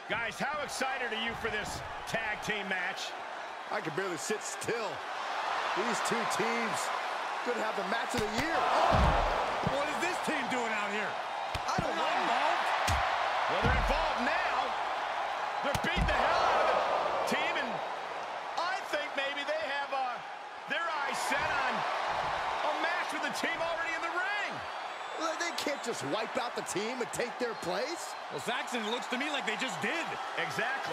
Guys, how excited are you for this tag team match? I can barely sit still. These two teams could have the match of the year. Oh! What is this team doing out here? I don't know. Involved? Well, they're involved now. They're beating the hell out of the team, and I think maybe they have their eyes set on a match with the team already in the ring. Well, they can't just wipe out the team and take their place. Well, Saxton, it looks to me like they just did. Exactly.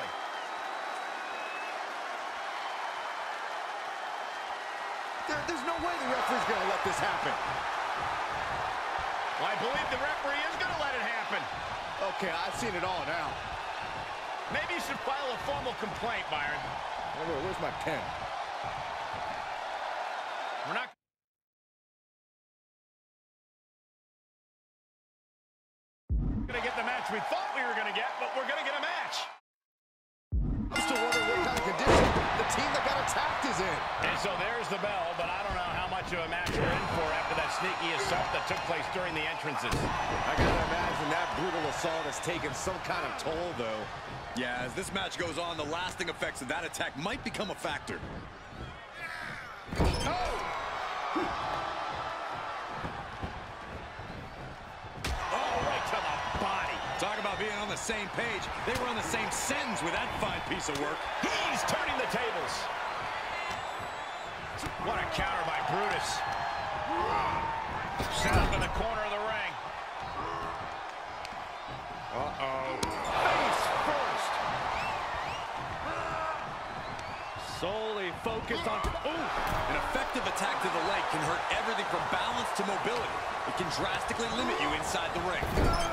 There's no way the referee's going to let this happen. Well, I believe the referee is going to let it happen. Okay, I've seen it all now. Maybe you should file a formal complaint, Byron. Where's my pen? We're not going to get the match we thought we were going to get, but we're going to get a match. I'm still wondering what kind of condition the team that got attacked is in. And so there's the bell, but I don't know how much of a match we're in for after that sneaky assault that took place during the entrances. I gotta imagine that brutal assault has taken some kind of toll, though. Yeah, as this match goes on, the lasting effects of that attack might become a factor. Oh! Talk about being on the same page. They were on the same sentence with that fine piece of work. He's turning the tables. What a counter by Brutus. Set up in the corner of the ring. Uh-oh. Face first. Solely focused on... Ooh. An effective attack to the leg can hurt everything from balance to mobility. It can drastically limit you inside the ring.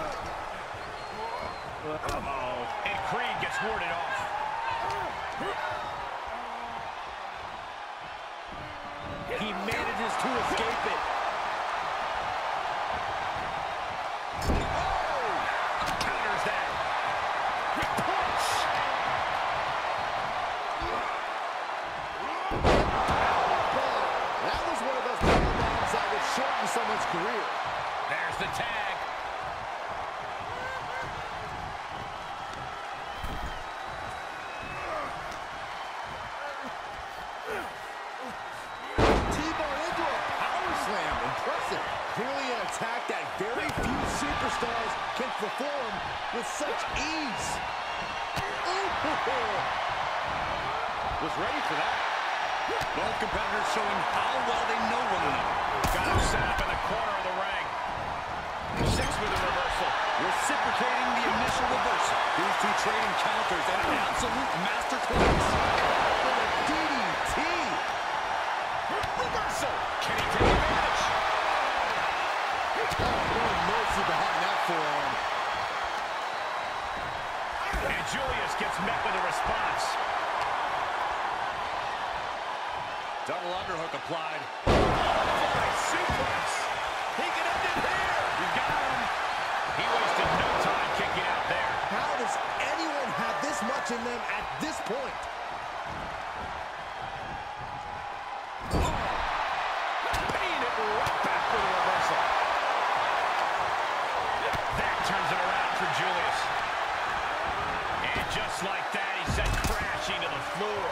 Uh-oh. And Creed gets warded off. He manages to escape it. Oh! Counters that. Punch! That was one of those power bombs that would shorten someone's career. There's the tag. Clearly an attack that very few superstars can perform with such ease. Was ready for that. Both competitors showing how well they know one another. Got him set up in the corner of the ring. 6 with a reversal. Reciprocating the initial reversal. These two trading counters and an absolute masterclass. DDT. Reversal. Can he take advantage? Oh, no mercy behind that forearm. And Julius gets met with a response. Double underhook applied. Fly suplex. He can end it here. You got him. He wasted no time kicking out there. How does anyone have this much in them at this point? Paying it right back with a reversal. That turns it around for Julius. And just like that, he sent crashing to the floor.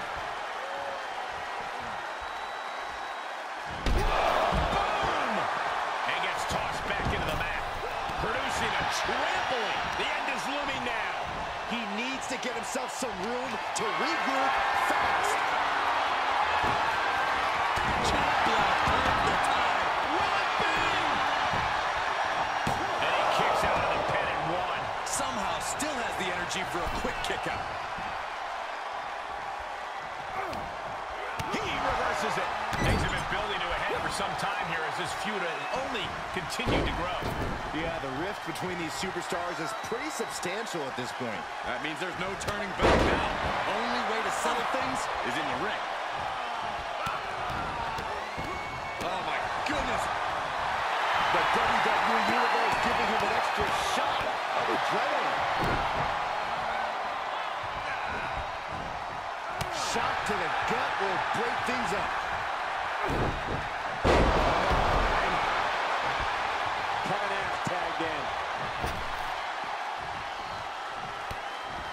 Boom! And gets tossed back into the mat, producing a trampoline. The end is looming now. He needs to get himself some room to regroup fast. Chop block turns the tide. Will it be? And he kicks out of the pin and 1. Somehow still has the energy for a quick kick out. He reverses it. Things have been building to a head for some time here as this feud has only continued to grow. Yeah, the rift between these superstars is pretty substantial at this point. That means there's no turning back now. Only way to settle things is in the ring. Oh, my goodness. The WWE Universe giving him an extra shot of adrenaline. Shot to the gut will break things up. Karnak tagged in.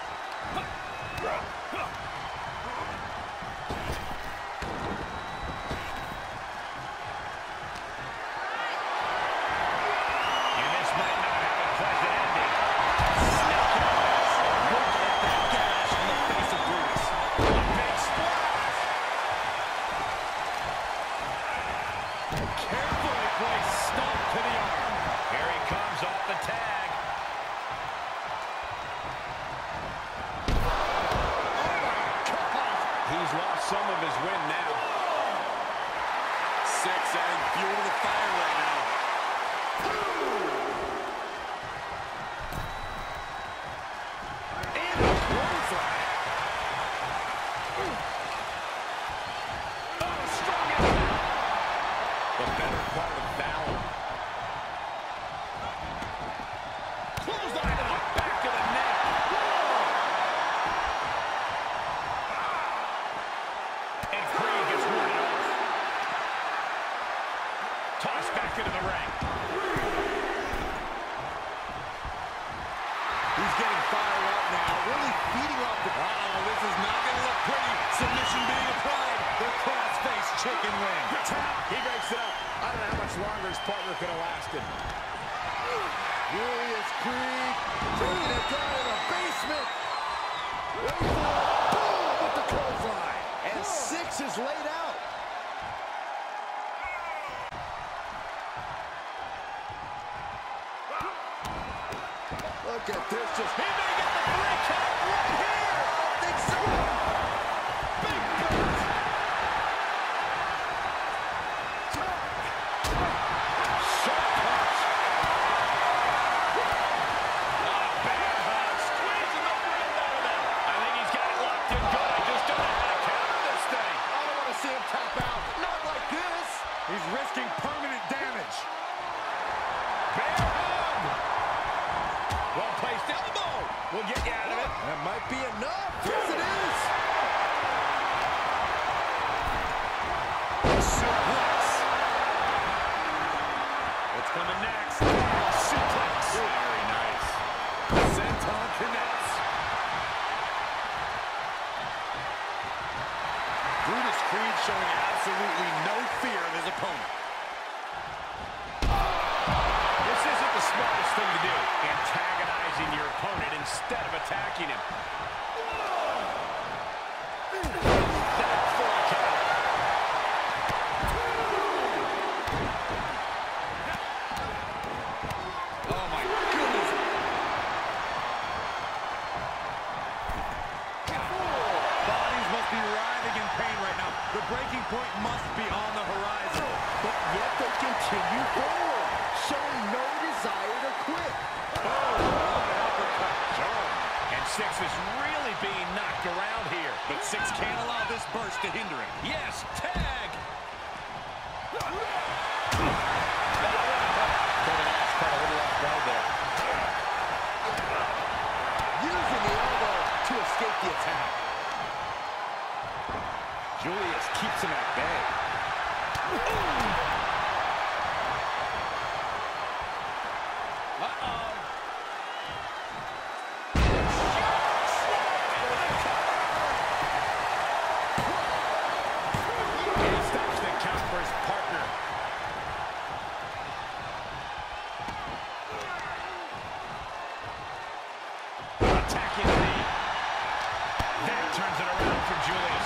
to the arm. Here he comes off the tag. Oh, my God. He's lost some of his wind now. Six adding fuel to the fire right now. And a clothesline. Oh, strong impact. The better part of valor. Clothesline to the back of the neck. And Creed gets one off. Tossed back into the ring. He's getting fired up now, really feeding off the... Uh-oh, this is not going to look pretty. Submission being applied. The cross-face chicken wing. He breaks it up. I don't know how much longer his partner could have lasted. Julius Creed taking it down in the basement. Ready for it. Boom with the clothesline. And Six is laid out. Look at this. Just He may get the 3 count right here. I think so. Big boot. Sharp punch. Bad hug. Squeezing the wind out of them. I think he's got it locked in good. I just don't know how to counter this thing. I don't want to see him tap out. Not like this. He's risking permanent damage. Bear hug. Well-placed elbow. We'll get you out of it. That might be enough. Yes, it is. Suplex. What's coming next? Suplex. Very nice. Senton connects. Brutus Creed showing absolutely no fear of his opponent. This isn't the smartest thing to do, antagonizing your opponent instead of attacking him. That's for a count. Oh, my goodness. Bodies must be writhing in pain right now. The breaking point must be on the horizon. But yet they continue forward, showing no desire to quit. And Six is really being knocked around here. But Six can't allow this burst to hinder him. Yes, tag! Using the elbow to escape the attack. Julius keeps him at bay. Uh-oh. He stops the count for his partner. Attacking the knee. That turns it around for Julius.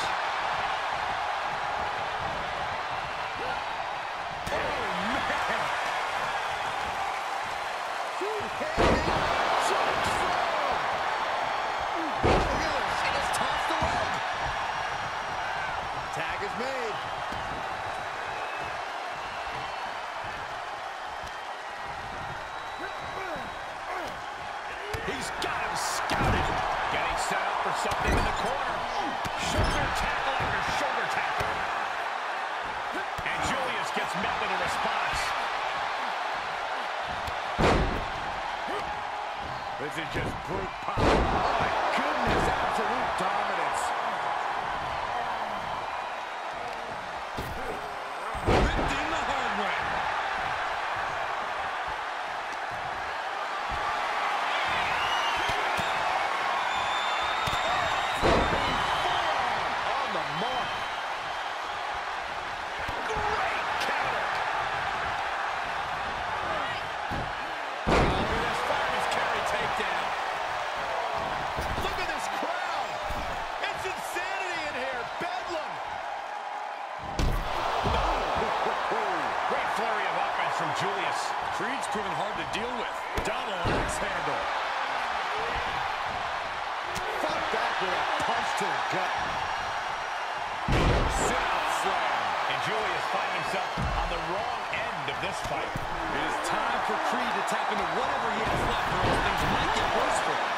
Tag is made. He's got him scouted. Getting set up for something in the corner. Shoulder tackle after shoulder tackle. And Julius gets met with a response. This is just brute power. Oh my goodness, absolute dominance. Ripped in the hard way. On the mark. Great counter. Look at this fire, his carry takedown. Look at this crowd. It's Julius. Creed's proven hard to deal with. Double axe handle. Fought back with a punch to the gut. Sit-out slam. And Julius finding himself on the wrong end of this fight. It is time for Creed to tap into whatever he has left, or else things might get worse for him.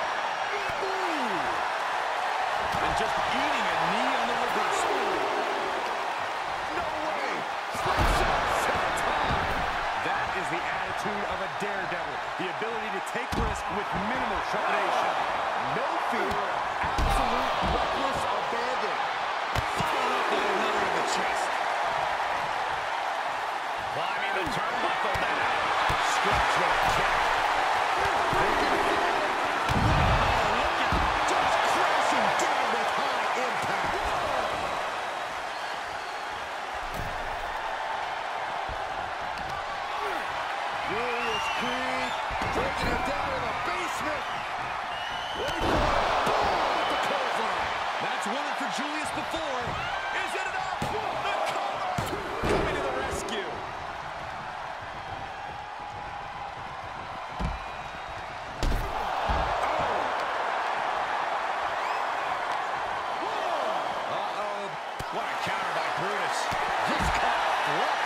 And just eating a knee on the reversal. No way! Senton! That is the attitude of a daredevil. The ability to take risk with minimal trepidation. No fear, absolute reckless abandon. Followed up by another in the chest. Climbing the turnbuckle now. Stretch with a kick. Just crashing down with high impact. Julius Creed taking him down in the basement. Wait for it. Boom with the clothesline. That's won it for Julius before. Is it enough? The cover! Coming to the rescue. Uh-oh. What a counter by Brutus. He's caught flush.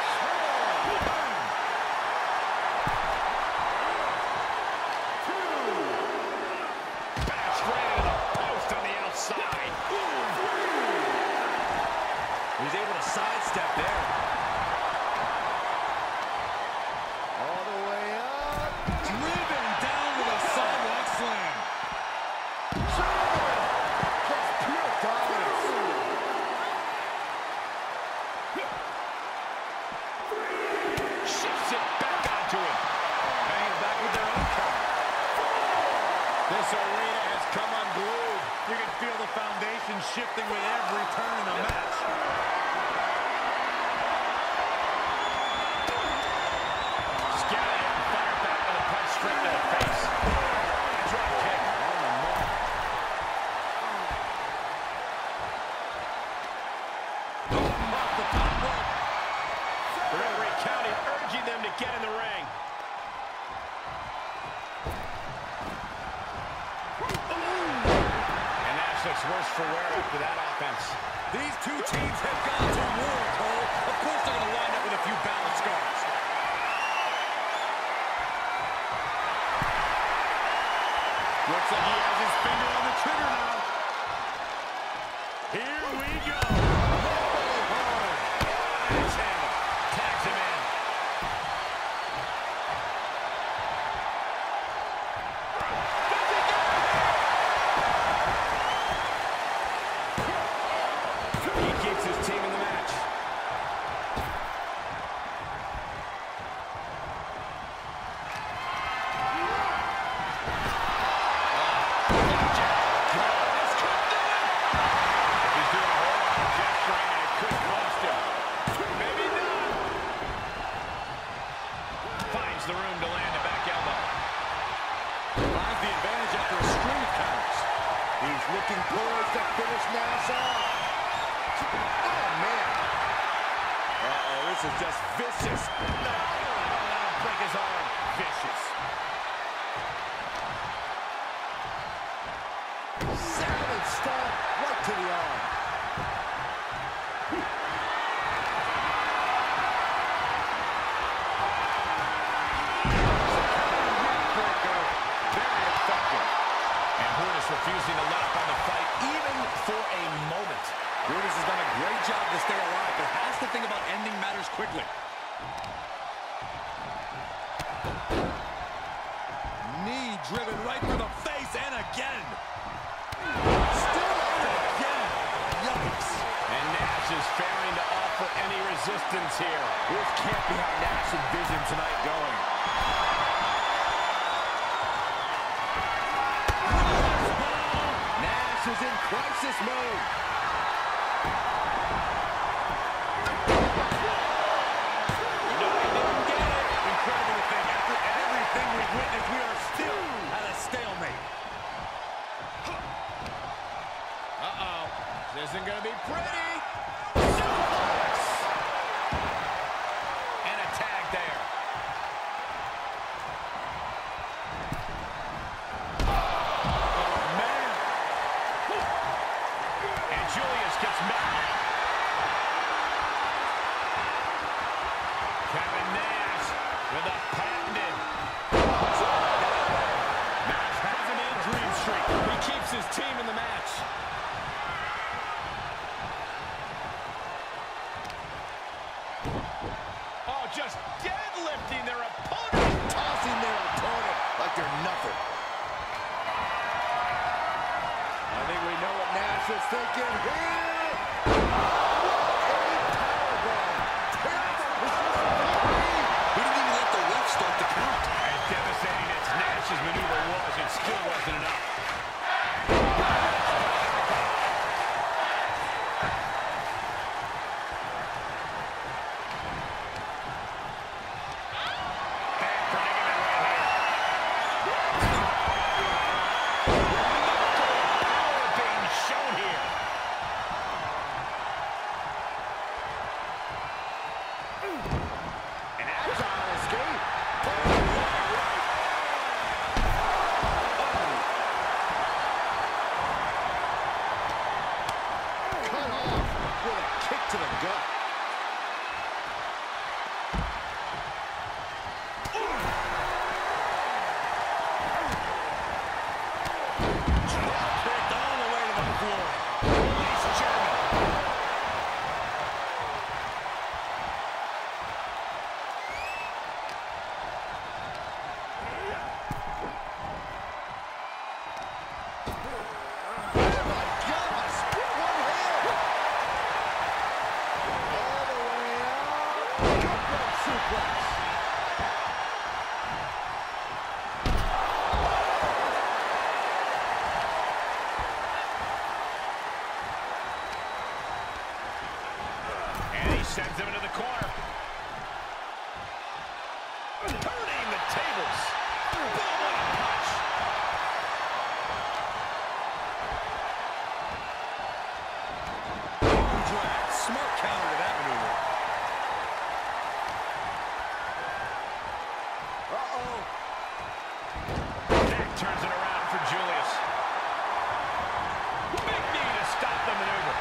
Back straight into the post on the outside. He's able to sidestep there. All the way up. Driven down with a sidewalk slam. Just pure dominance. Shifts it back onto him. Banging back with their own cover. This arena has come unglued. You can feel the foundation shifting with every turn in the match. Scouting and fired back with a punch straight to the face. Drop kick. On the mark. Off the top rope. The referee counting, urging them to get in the ring. And Nash looks worse for wear after that offense. These two teams have gone to war, Cole. Of course they're going to wind up with a few battle scars. Looks like he has his finger on the trigger now. Here we go. Nice handle. Tags him in. He keeps his team in the match. He's doing a whole lot of gesturing, and it could cost him. Maybe not. Finds the room to land a back elbow. Finds the advantage after a string of counters. He's looking poised to finish Nash off. Oh, man. Uh-oh, this is just vicious. No. Break his arm. Vicious. Savage stomp right to the arm. Neckbreaker. Very effective. And Brutus refusing to let up on the fight, even for a moment. Brutus has done a great job to stay alive, but has to think about ending matters quickly. Knee driven right through the face, and again. Still again. Yikes. And Nash is failing to offer any resistance here. This can't be how Nash envisioned tonight going. Nash is in crisis mode. No, he didn't get it. Incredible to think. After everything we've witnessed, we are still at a stalemate. Uh-oh. This isn't going to be pretty. And a tag there. with a patented. Nash has him in dream streak. He keeps his team in the match. Oh, just deadlifting their opponent. Tossing their opponent like they're nothing. I think we know what Nash is thinking here. He didn't even let the ref start the count. As devastating as Nash's maneuver was, it still wasn't enough. Bad predicament right here. Power being shown here. An agile escape. Cut off with a kick to the gut. Kicked all the way to the floor. He's German. Oh my gosh! With one hand. All the way out. Upright suplex. And he sends him into the corner. Turning the tables. Boom, what a punch. Drag. Smart counter to that maneuver. Uh-oh. That turns it around for Julius. Big knee to stop the maneuver.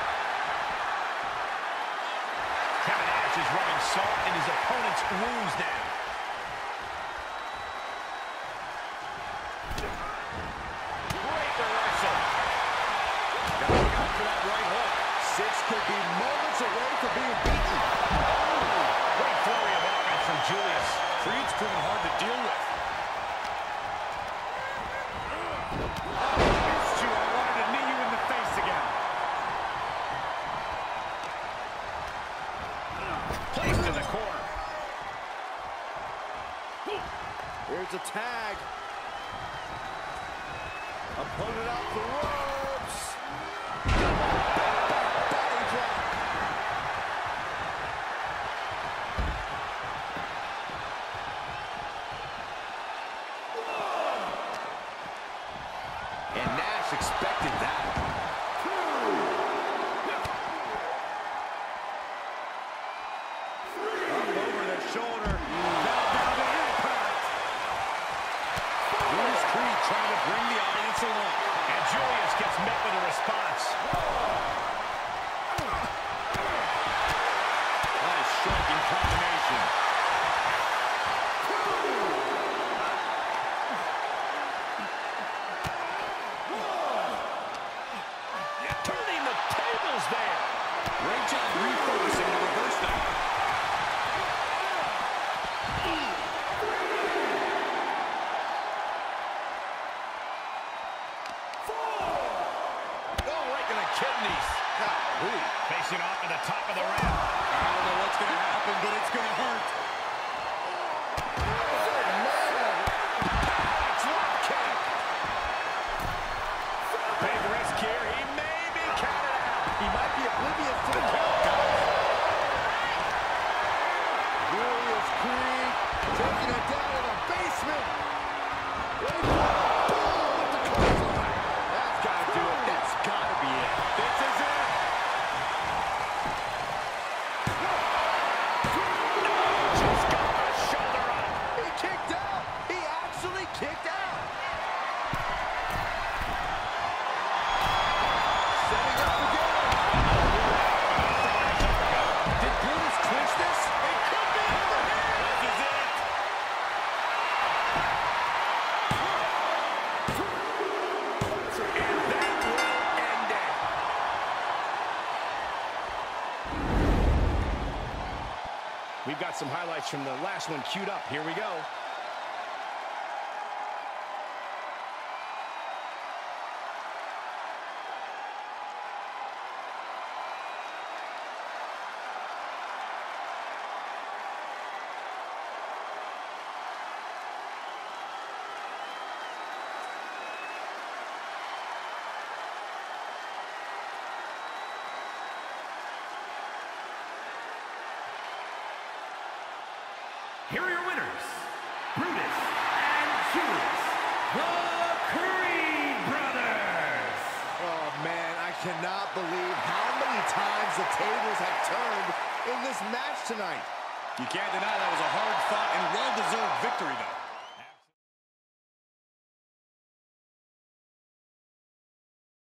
Kevin Nash is rubbing salt in his opponent's wounds now. Great reversal. Gotta look out for that right hook. Six could be moments away from being beaten. Great flurry of offense from Julius. Creed's proven hard to deal with. Missed you. I wanted to knee you in the face again. Placed in the corner. Here's a tag. Opponent off the ropes. Body drop. And Nash expected that. Up over the shoulder. Down the impact. Brutus Creed trying to bring the audience along. And Julius gets met with a response. Nice striking combination. Turning the tables there. Great job refocusing to reverse that. Oh, right to the kidneys. some highlights from the last one queued up. Here we go. Here are your winners, Brutus and Julius, the Creed Brothers. Oh, man, I cannot believe how many times the tables have turned in this match tonight. You can't deny that was a hard-fought and well-deserved victory, though.